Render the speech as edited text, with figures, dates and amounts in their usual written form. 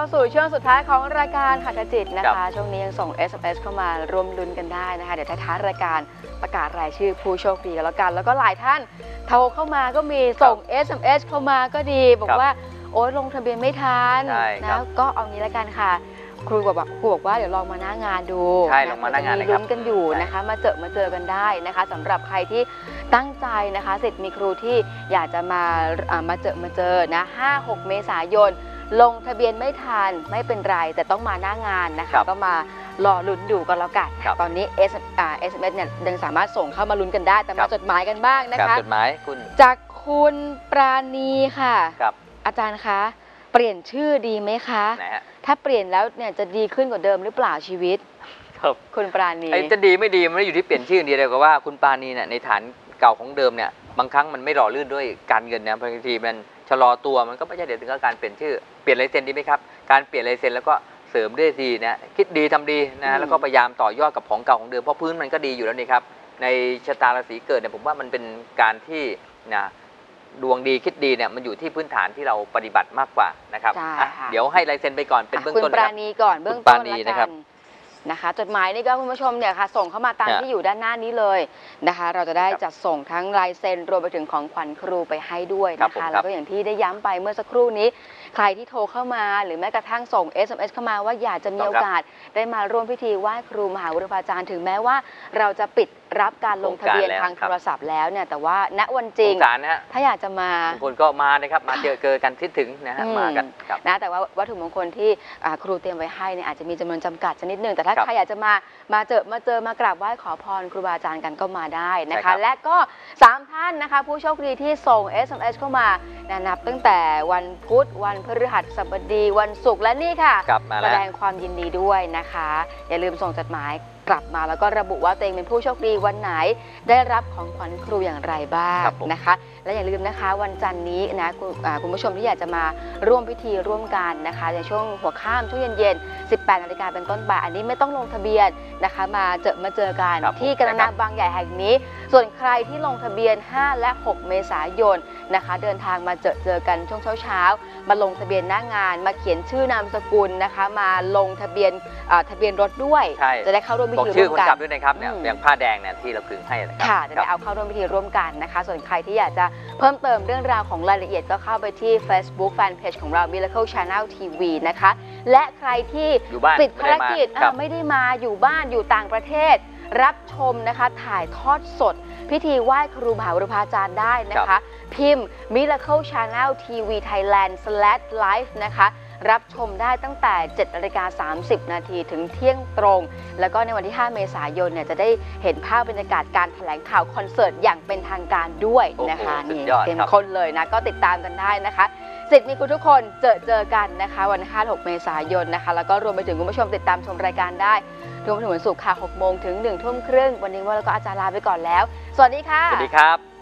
สู่ช่วงสุดท้ายของรายการหัตถจิตนะคะช่วงนี้ยังส่ง SMS เข้ามาร่วมลุ้นกันได้นะคะเดี๋ยวท้ายรายการประกาศรายชื่อผู้โชคดีกันแล้วกันแล้วก็หลายท่านโทรเข้ามาก็มีส่ง SMS เข้ามาก็ดีบอกว่าโอ๊ยลงทะเบียนไม่ทันนะก็เอางี้แล้วกันค่ะครูบอกว่าเดี๋ยวลองมาหน้างานดูใช่ลงมาหน้างานเลยครับลุ้นกันอยู่นะคะมาเจอกันได้นะคะสำหรับใครที่ตั้งใจนะคะสิทธิ์มีครูที่อยากจะมาเจอนะ 5-6 เมษายนลงทะเบียนไม่ทันไม่เป็นไรแต่ต้องมาหน้างานนะคะก็มารอลุ้นดูกันแล้วกันตอนนี้ SMS เนี่ยยังสามารถส่งเข้ามาลุ้นกันได้แต่มาจดหมายกันบ้างนะคะจดหมายคุณจากคุณปราณีค่ะครับอาจารย์คะเปลี่ยนชื่อดีไหมคะถ้าเปลี่ยนแล้วเนี่ยจะดีขึ้นกว่าเดิมหรือเปล่าชีวิตครับคุณปราณีจะดีไม่ดีมันไม่อยู่ที่เปลี่ยนชื่อเดียวกับว่าคุณปราณีเนี่ยในฐานเก่าของเดิมเนี่ยบางครั้งมันไม่หล่อลื่นด้วยการเงินนะบางทีมันชะลอตัวมันก็ไม่ใช่เดี๋ยวถึงการเปลี่ยนชื่อเปลี่ยนลายเซ็นดีไหมครับการเปลี่ยนลายเซ็นแล้วก็เสริมด้วยดีนะคิดดีทำดีนะแล้วก็พยายามต่อยอดกับของเก่าของเดิมเพราะพื้นมันก็ดีอยู่แล้วนี่ครับในชะตาราศีเกิดเนี่ยผมว่ามันเป็นการที่นะดวงดีคิดดีเนี่ยมันอยู่ที่พื้นฐานที่เราปฏิบัติมากกว่านะครับเดี๋ยวให้ลายเซ็นไปก่อนเป็นเบื้องต้นคุณปราณีก่อนเบื้องต้นแล้วกันนะคะจดหมายนี่ก็คุณผู้ชมเนี่ยค่ะส่งเข้ามาตามที่อยู่ด้านหน้านี้เลยนะคะเราจะได้จัดส่งทั้งลายเซ็นรวมไปถึงของขวัญครูไปให้ด้วยนะคะแล้วก็อย่างที่ได้ย้ำไปเมื่อสักครู่นี้ใครที่โทรเข้ามาหรือแม้กระทั่งส่ง SMS เข้ามาว่าอยากจะมีโอกาสได้มาร่วมพิธีไหว้ครูมหาวิทยาจารย์ถึงแม้ว่าเราจะปิดรับการลงทะเบียนทางโทรศัพท์แล้วเนี่ยแต่ว่าณวันจริงถ้าอยากจะมาบางคนก็มานะครับมาเจอกันคิดถึงนะฮะมากันนะแต่ว่าวัตถุมงคลที่ครูเตรียมไว้ให้เนี่ยอาจจะมีจำนวนจำกัดชนิดหนึ่งแต่ถ้าใครอยากจะมาเจอมากราบไหว้ขอพรครูบาอาจารย์กันก็มาได้นะคะและก็3ท่านนะคะผู้โชคดีที่ส่ง SMS เข้ามานับตั้งแต่วันพุธวันพฤหัสบดีวันศุกร์และนี่ค่ะแสดงความยินดีด้วยนะคะอย่าลืมส่งจดหมายกลับมาแล้วก็ระบุว่าตัวเองเป็นผู้โชคดีวันไหนได้รับของขวัญครูอย่างไรบ้างนะคะและอย่าลืมนะคะวันจันทร์นี้นะคุณผู้ชมที่อยากจะมาร่วมพิธีร่วมกันนะคะในช่วงหัวค่ำช่วงเย็นๆ 18 นาฬิกาเป็นต้นไปอันนี้ไม่ต้องลงทะเบียนนะคะมาเจอกันที่กระนาบางใหญ่แห่งนี้ส่วนใครที่ลงทะเบียน5และ6 เมษายนนะคะเดินทางมาเจอกันช่วงเช้ามาลงทะเบียนหน้างานมาเขียนชื่อนามสกุลนะคะมาลงทะเบียนรถด้วยจะได้เข้าร่วมพิธีร่วมกันด้วยนะครับเนี่ยอย่างผ้าแดงเนี่ยที่เราคึงให้ค่ะจะได้เอาเข้าร่วมพิธีร่วมกันนะคะส่วนใครที่อยากจะเพิ่มเติมเรื่องราวของรายละเอียดก็เข้าไปที่ Facebook Fanpage ของเรา Miracle Channel TV นะคะและใครที่ติดภารกิจไม่ได้มาอยู่บ้านอยู่ต่างประเทศรับชมนะคะถ่ายทอดสดพิธีไหว้ครูมหาวิทยาจารย์ได้นะคะพิมพ์ Miracle Channel TV Thailand/live นะคะรับชมได้ตั้งแต่ 7:30 นาทีถึงเที่ยงตรงแล้วก็ในวันที่ 5 เมษายนเนี่ยจะได้เห็นภาพบรรยากาศการแถลงข่าวคอนเสิร์ตอย่างเป็นทางการด้วยนะคะนี่เข้มข้นเลยนะก็ติดตามกันได้นะคะสิทธิ์มีคุณทุกคนเจอกันนะคะวัน 5-6 เมษายนนะคะแล้วก็รวมไปถึงคุณผู้ชมติดตามชมรายการได้รวมถึงวันศุกร์ค่ะ 6 โมงถึง 1 ทุ่มครึ่งวันนี้ว่าแล้วก็อาจารย์ลาไปก่อนแล้วสวัสดีค่ะสวัสดีครับ